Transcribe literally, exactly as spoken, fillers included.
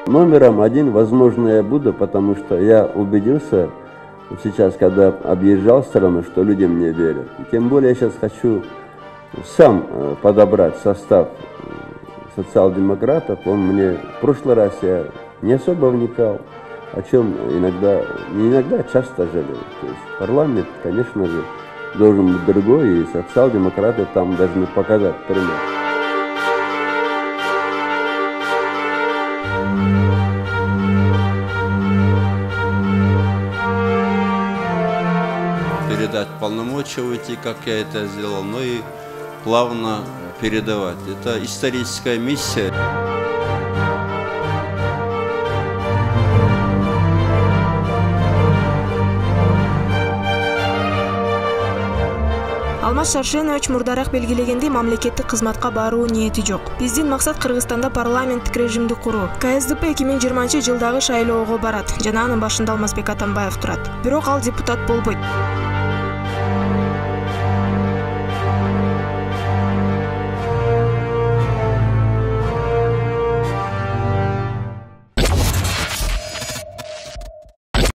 Номером один, возможно, я буду, потому что я убедился сейчас, когда объезжал страну, что люди мне верят. И тем более я сейчас хочу сам подобрать состав социал-демократов. Он мне в прошлый раз я не особо вникал, о чем иногда, не иногда, а часто жалею. То есть парламент, конечно же, должен быть другой, и социал-демократы там должны показать пример. Передать полномочия уйти, как я это сделал, но и плавно передавать. Это историческая миссия. Алмаз Шаршенович мурдараак белгилегендей мамлекеттик кызматка баруу ниети жок. Биздин максат Кыргызстанда парламенттик режимди куруу. ка эс дэ пэ эки миң жыйырманчы жылдагы шайлоого барат жана анын башында Алмазбек Атамбаев турат. Бирок ал депутат болбойт.